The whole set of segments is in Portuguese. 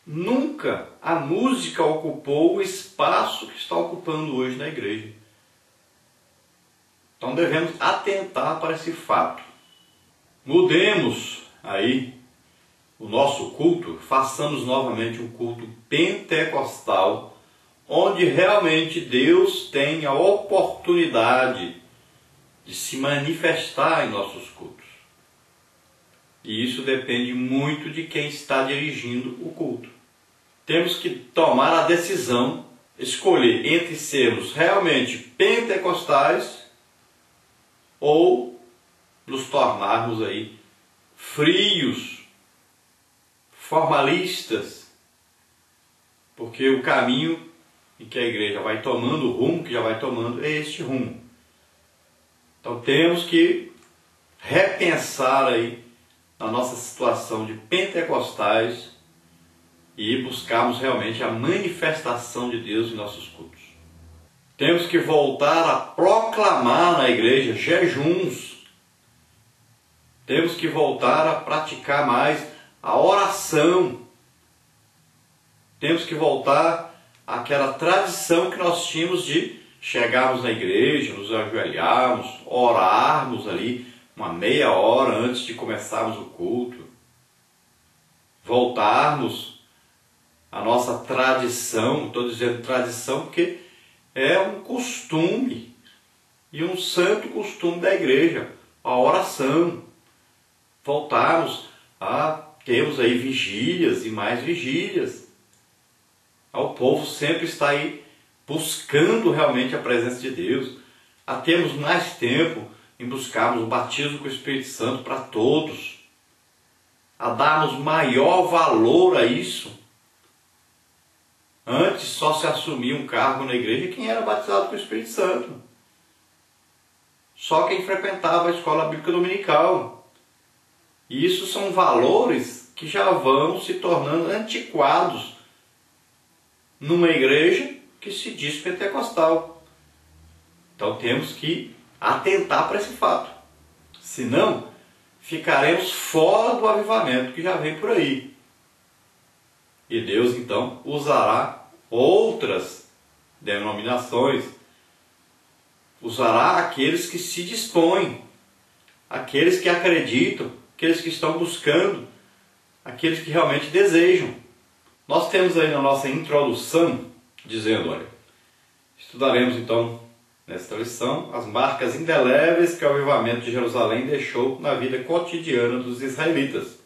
Nunca a música ocupou o espaço que está ocupando hoje na igreja. Então devemos atentar para esse fato. Mudemos aí o nosso culto, façamos novamente um culto pentecostal, onde realmente Deus tem a oportunidade de se manifestar em nossos cultos. E isso depende muito de quem está dirigindo o culto. Temos que tomar a decisão, escolher entre sermos realmente pentecostais ou nos tornarmos aí frios, formalistas, porque o caminho em que a igreja vai tomando, o rumo que já vai tomando, é este rumo. Então temos que repensar aí na nossa situação de pentecostais e buscarmos realmente a manifestação de Deus em nossos cultos. Temos que voltar a proclamar na igreja jejuns. Temos que voltar a praticar mais a oração. Temos que voltar àquela tradição que nós tínhamos de chegarmos na igreja, nos ajoelharmos, orarmos ali uma meia hora antes de começarmos o culto. Voltarmos à nossa tradição, estou dizendo tradição porque é um costume e um santo costume da igreja, a oração. Voltarmos a termos aí vigílias e mais vigílias. O povo sempre está aí buscando realmente a presença de Deus, a termos mais tempo em buscarmos o batismo com o Espírito Santo para todos, a darmos maior valor a isso. Antes só se assumia um cargo na igreja quem era batizado com o Espírito Santo. Só quem frequentava a escola bíblica dominical. E isso são valores que já vão se tornando antiquados numa igreja que se diz pentecostal. Então temos que atentar para esse fato. Senão, ficaremos fora do avivamento que já vem por aí. E Deus então usará outras denominações. Usará aqueles que se dispõem, aqueles que acreditam, aqueles que estão buscando, aqueles que realmente desejam. Nós temos aí na nossa introdução, dizendo, olha, estudaremos então nesta lição as marcas indeléveis que o avivamento de Jerusalém deixou na vida cotidiana dos israelitas.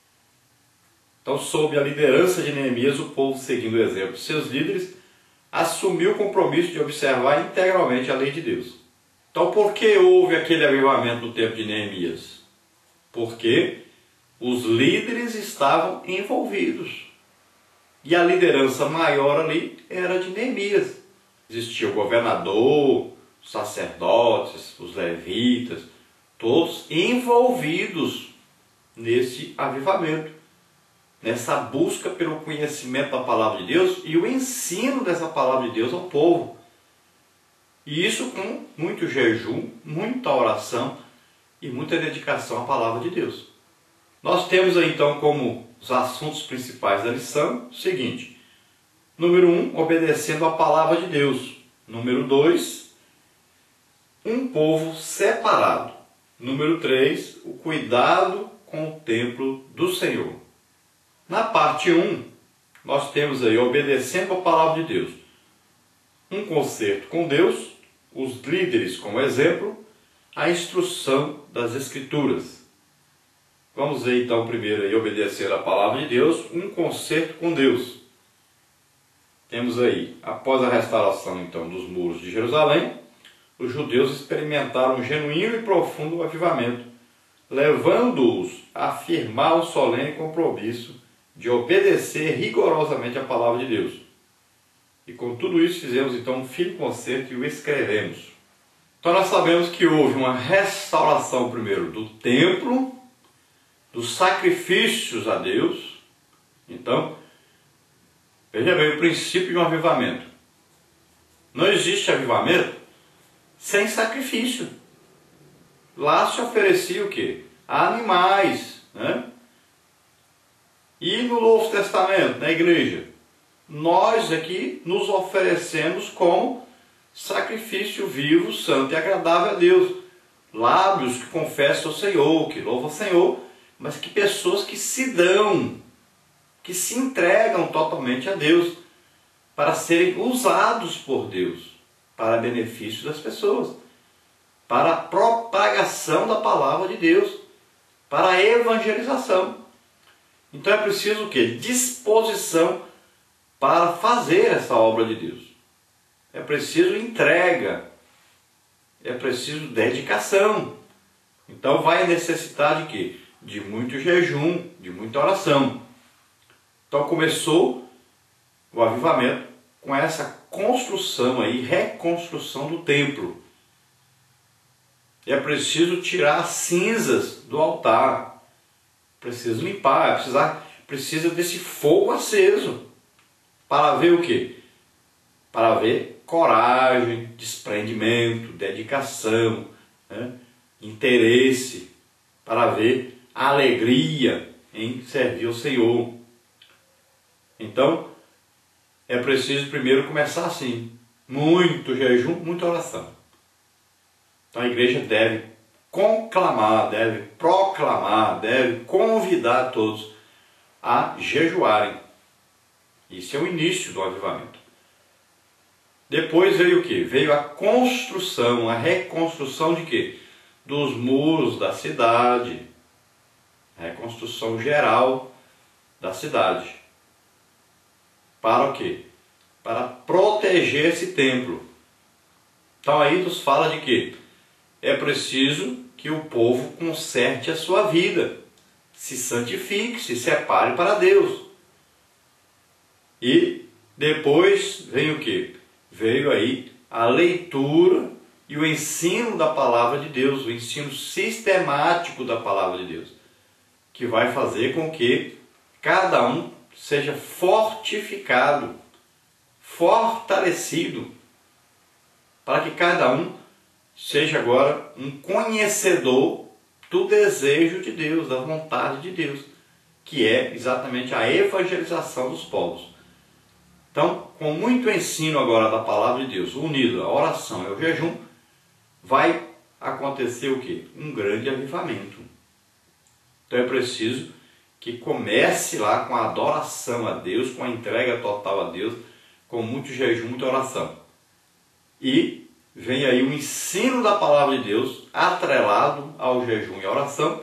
Então, sob a liderança de Neemias, o povo, seguindo o exemplo de seus líderes, assumiu o compromisso de observar integralmente a lei de Deus. Então, por que houve aquele avivamento no tempo de Neemias? Porque os líderes estavam envolvidos. E a liderança maior ali era de Neemias. Existia o governador, os sacerdotes, os levitas, todos envolvidos nesse avivamento, nessa busca pelo conhecimento da palavra de Deus e o ensino dessa palavra de Deus ao povo. E isso com muito jejum, muita oração e muita dedicação à palavra de Deus. Nós temos aí então como os assuntos principais da lição o seguinte: número 1, obedecendo à palavra de Deus. Número 2, um povo separado. Número 3, o cuidado com o templo do Senhor. Na parte 1, nós temos aí obedecendo à palavra de Deus. Um concerto com Deus, os líderes como exemplo, a instrução das Escrituras. Vamos ver então primeiro aí obedecer à palavra de Deus, um concerto com Deus. Temos aí, após a restauração então dos muros de Jerusalém, os judeus experimentaram um genuíno e profundo avivamento, levando-os a afirmar o solene compromisso de obedecer rigorosamente à palavra de Deus. E com tudo isso fizemos então um firme concerto e o escrevemos. Então nós sabemos que houve uma restauração primeiro do templo, dos sacrifícios a Deus. Então, veja bem o princípio de um avivamento. Não existe avivamento sem sacrifício. Lá se oferecia o quê? Animais, né? E no Novo Testamento, na igreja, nós aqui nos oferecemos como sacrifício vivo, santo e agradável a Deus. Lábios que confessam o Senhor, que louvam o Senhor, mas que pessoas que se dão, que se entregam totalmente a Deus, para serem usados por Deus, para benefício das pessoas, para a propagação da palavra de Deus, para a evangelização. Então é preciso o quê? Disposição para fazer essa obra de Deus. É preciso entrega, é preciso dedicação. Então vai necessitar de quê? De muito jejum, de muita oração. Então começou o avivamento com essa construção aí, reconstrução do templo. É preciso tirar as cinzas do altar. Precisa limpar, precisa desse fogo aceso. Para ver o quê? Para ver coragem, desprendimento, dedicação, né? Interesse, para ver alegria em servir ao Senhor. Então, é preciso primeiro começar assim, muito jejum, muita oração. Então a igreja deve conclamar, deve proclamar, deve convidar todos a jejuarem. Isso é o início do avivamento. Depois veio o quê? Veio a construção, a reconstrução de quê? Dos muros da cidade. A reconstrução geral da cidade. Para o quê? Para proteger esse templo. Então aí nos fala de quê? É preciso que o povo conserte a sua vida, se santifique, se separe para Deus. E depois veio o quê? Veio aí a leitura e o ensino da palavra de Deus, o ensino sistemático da palavra de Deus, que vai fazer com que cada um seja fortificado, fortalecido, para que cada um seja agora um conhecedor do desejo de Deus, da vontade de Deus, que é exatamente a evangelização dos povos. Então, com muito ensino agora da palavra de Deus, unido à oração e ao jejum, vai acontecer o quê? Um grande avivamento. Então é preciso que comece lá com a adoração a Deus, com a entrega total a Deus, com muito jejum, muita oração. E vem aí o ensino da palavra de Deus, atrelado ao jejum e à oração.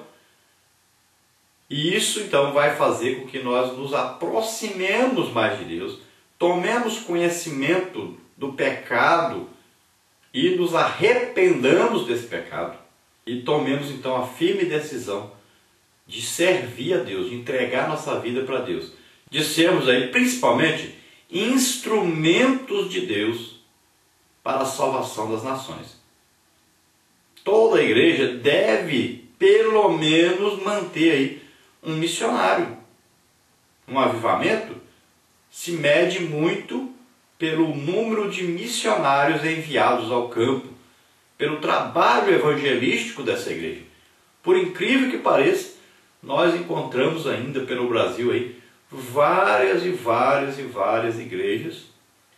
E isso então vai fazer com que nós nos aproximemos mais de Deus, tomemos conhecimento do pecado e nos arrependamos desse pecado. E tomemos então a firme decisão de servir a Deus, de entregar nossa vida para Deus. De sermos aí principalmente instrumentos de Deus para a salvação das nações. Toda a igreja deve, pelo menos, manter aí um missionário. Um avivamento se mede muito pelo número de missionários enviados ao campo, pelo trabalho evangelístico dessa igreja. Por incrível que pareça, nós encontramos ainda pelo Brasil aí várias igrejas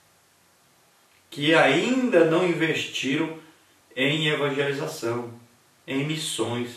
que ainda não investiram em evangelização, em missões,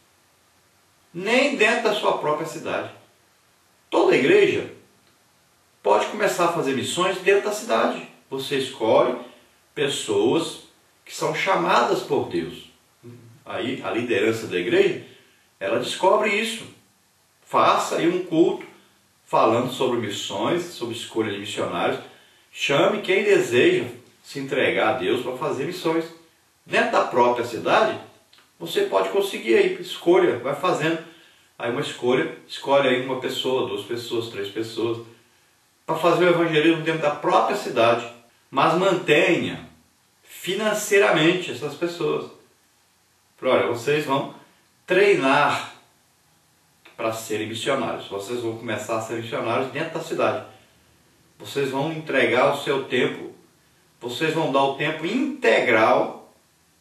nem dentro da sua própria cidade. Toda igreja pode começar a fazer missões dentro da cidade. Você escolhe pessoas que são chamadas por Deus. Aí a liderança da igreja, ela descobre isso. Faça aí um culto falando sobre missões, sobre escolha de missionários. Chame quem deseja se entregar a Deus para fazer missões. Dentro da própria cidade, você pode conseguir aí, escolha, vai fazendo. Aí uma escolha, escolhe aí uma pessoa, 2 pessoas, 3 pessoas, para fazer o evangelismo dentro da própria cidade. Mas mantenha financeiramente essas pessoas. Olha, vocês vão treinar para serem missionários. Vocês vão começar a ser missionários dentro da cidade. Vocês vão entregar o seu tempo. Vocês vão dar o tempo integral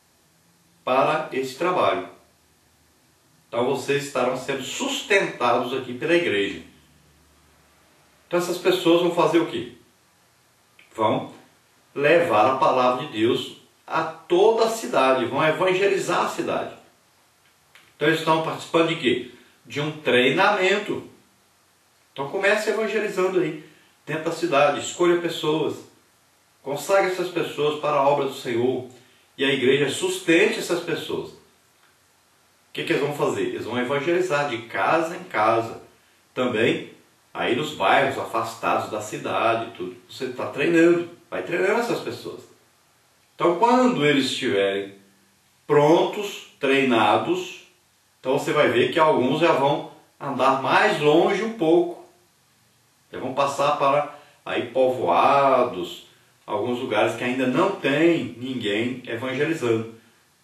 para esse trabalho. Então vocês estarão sendo sustentados aqui pela igreja. Então essas pessoas vão fazer o quê? Vão levar a palavra de Deus a toda a cidade, vão evangelizar a cidade. Então eles estão participando de quê? De um treinamento. Então comece evangelizando aí, dentro da cidade, escolha pessoas, consagre essas pessoas para a obra do Senhor e a igreja sustente essas pessoas. O que eles vão fazer? Eles vão evangelizar de casa em casa, também aí nos bairros afastados da cidade, tudo. Você está treinando, vai treinando essas pessoas. Então quando eles estiverem prontos, treinados, então você vai ver que alguns já vão andar mais longe um pouco. Já vão passar para aí povoados, alguns lugares que ainda não tem ninguém evangelizando.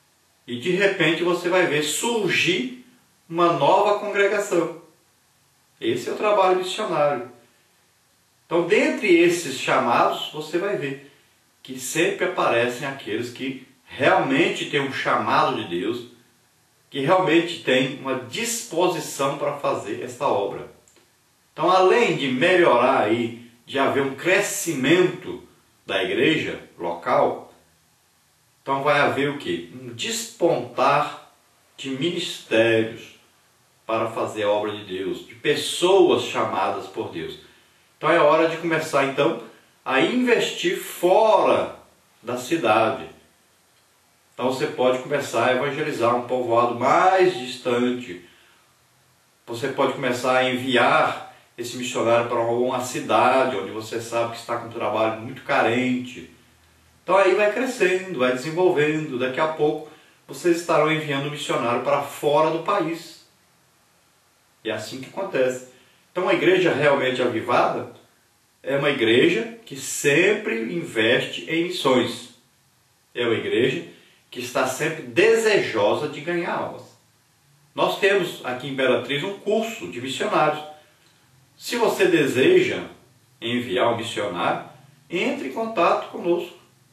E de repente você vai ver surgir uma nova congregação. Esse é o trabalho missionário. Então, dentre esses chamados, você vai ver que sempre aparecem aqueles que realmente têm um chamado de Deus, que realmente têm uma disposição para fazer esta obra. Então, além de melhorar aí, de haver um crescimento da igreja local, então vai haver o quê? Um despontar de ministérios para fazer a obra de Deus, de pessoas chamadas por Deus. Então é hora de começar então a investir fora da cidade. Então você pode começar a evangelizar um povoado mais distante. Você pode começar a enviar esse missionário para uma cidade onde você sabe que está com um trabalho muito carente. Então aí vai crescendo, vai desenvolvendo. Daqui a pouco vocês estarão enviando um missionário para fora do país. E é assim que acontece. Então a igreja realmente avivada é uma igreja que sempre investe em missões. É uma igreja que está sempre desejosa de ganhar almas. Nós temos aqui em Imperatriz um curso de missionários. Se você deseja enviar um missionário, entre em contato conosco.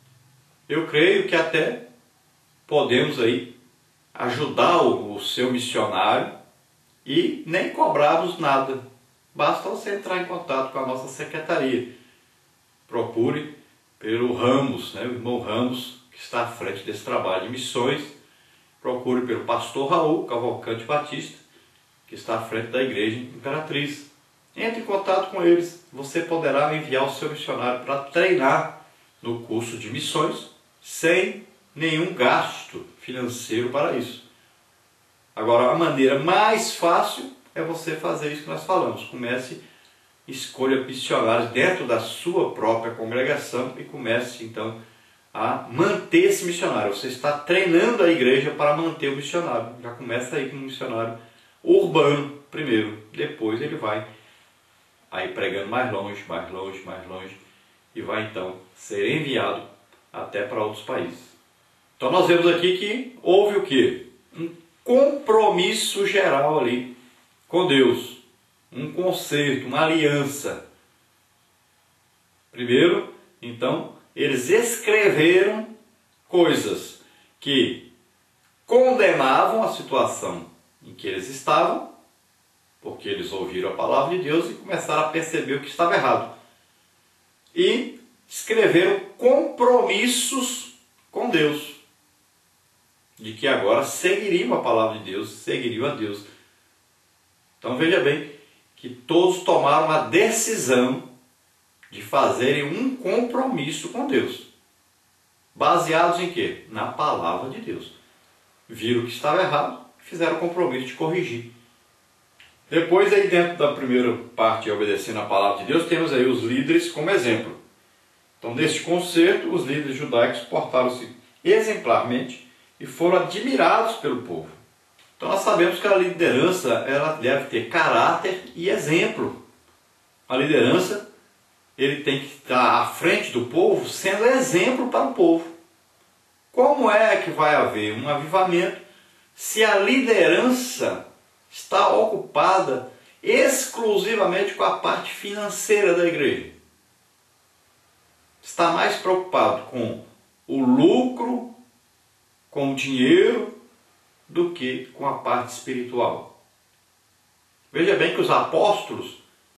Eu creio que até podemos aí ajudar o seu missionário e nem cobrarmos nada. Basta você entrar em contato com a nossa secretaria. Procure pelo Ramos, o irmão Ramos, que está à frente desse trabalho de missões. Procure pelo pastor Raul Cavalcante Batista, que está à frente da igreja Imperatriz. Entre em contato com eles. Você poderá enviar o seu missionário para treinar no curso de missões sem nenhum gasto financeiro para isso. Agora, a maneira mais fácil é você fazer isso que nós falamos. Comece, escolha missionários dentro da sua própria congregação e comece então a manter esse missionário. Você está treinando a igreja para manter o missionário. Já começa aí com um missionário urbano primeiro, depois ele vai aí pregando mais longe, mais longe, mais longe, e vai então ser enviado até para outros países. Então nós vemos aqui que houve o quê? Um compromisso geral ali com Deus, um concerto, uma aliança. Primeiro, então, eles escreveram coisas que condenavam a situação em que eles estavam, porque eles ouviram a palavra de Deus e começaram a perceber o que estava errado. E escreveram compromissos com Deus, de que agora seguiriam a palavra de Deus, seguiriam a Deus. Então veja bem que todos tomaram a decisão de fazerem um compromisso com Deus. Baseados em quê? Na palavra de Deus. Viram que estava errado, fizeram o compromisso de corrigir. Depois, aí dentro da primeira parte, obedecendo a palavra de Deus, temos aí os líderes como exemplo. Então, neste concerto, os líderes judaicos portaram-se exemplarmente e foram admirados pelo povo. Então, nós sabemos que a liderança ela deve ter caráter e exemplo. A liderança ele tem que estar à frente do povo, sendo exemplo para o povo. Como é que vai haver um avivamento se a liderança está ocupada exclusivamente com a parte financeira da igreja? Está mais preocupado com o lucro, com o dinheiro, do que com a parte espiritual. Veja bem que os apóstolos